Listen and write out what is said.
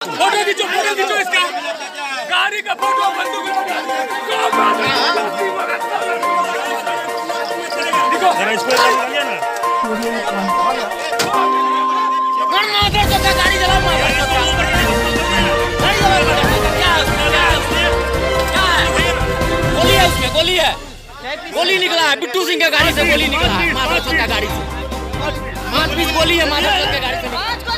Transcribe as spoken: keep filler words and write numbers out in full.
Photo खींचो, photo खींचो इसका, गाड़ी का फोटो, बंदूक गाड़ी चलाओ, गोली है उसमें, गोली है, गोली निकला है, बिट्टू सिंह के गाड़ी से गोली निकला है, माधव चौक का गाड़ी से, पांच पीस गोली है माधव चौक के गाड़ी से।